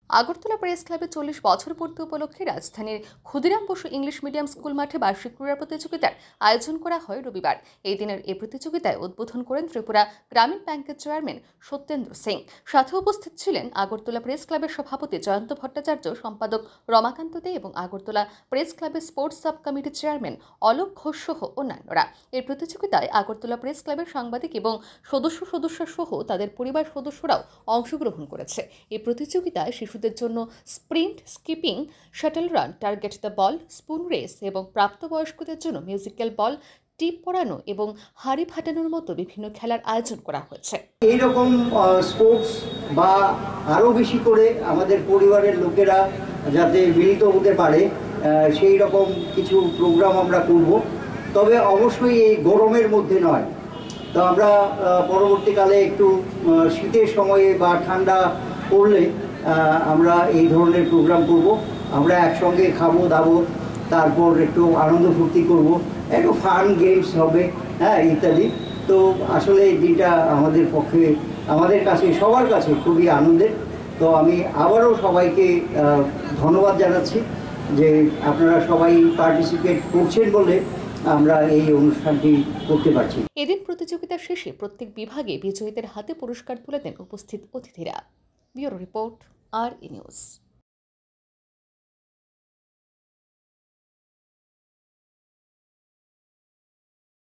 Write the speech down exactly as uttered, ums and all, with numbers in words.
Agartala press ক্লাবে চল্লিশ বছর পূর্তি উপলক্ষে রাজধানীর Khudiram Bose English medium school মাঠে বার্ষিক ক্রীড়া প্রতিযোগিতার আয়োজন করা হয় রবিবার। এই দিনের এই প্রতিযোগিতায় উদ্বোধন করেন ত্রিপুরা গ্রামীণ ব্যাংকের চেয়ারম্যান সত্যেন্দ্র সিং। সাথে উপস্থিত ছিলেন আগরতলা প্রেস ক্লাবের সভাপতি জয়ন্ত ভট্টাচার্য, সম্পাদক রমাকান্ত দে এবং আগরতলা প্রেস ক্লাবের স্পোর্টস সাব কমিটির চেয়ারম্যান অলোক ঘোষ সহ অন্যান্যরা। এই প্রতিযোগিতায় আগরতলা প্রেস ক্লাবের সাংবাদিক এবং সদস্য সদস্য সহ তাদের পরিবার সদস্যরাও অংশগ্রহণ করেছে। এই প্রতিযোগিতায় শিশুদের জন্য sprint, skipping, shuttle run, target the ball, spoon race এবং প্রাপ্তবয়স্কদের জন্য মিউজিক্যাল বল, টিপ পড়ানো এবং হাড়ি ফাটানোর মতো বিভিন্ন খেলার আয়োজন করা হয়েছে। এইরকম স্পোর্টস বা আরও বেশি করে আমাদের পরিবারের লোকেরা যাতে মিলিত হতে পারে সেই রকম কিছু প্রোগ্রাম আমরা করব, তবে অবশ্যই এই গরমের মধ্যে নয়। তো আমরা পরবর্তীকালে একটু শীতের সময়ে বা ঠান্ডা পড়লে আমরা এই ধরনের প্রোগ্রাম করব। আমরা একসঙ্গে খাবো দাবো, তারপর একটু আনন্দ ফুর্তি করব, একটু ফান গেমস হবে, হ্যাঁ ইত্যাদি। তো আসলে এই দিনটা আমাদের পক্ষে, আমাদের কাছে, সবার কাছে খুবই আনন্দের। তো আমি আবারও সবাইকে ধন্যবাদ জানাচ্ছি যে আপনারা সবাই পার্টিসিপেট করছেন বলে আমরা এই অনুষ্ঠানটি করতে পারছি। এদিন প্রতিযোগিতা শেষে প্রত্যেক বিভাগে বিজয়ীদের হাতে পুরস্কার তুলে দেন উপস্থিত অতিথিরা। Bureau report, R E news.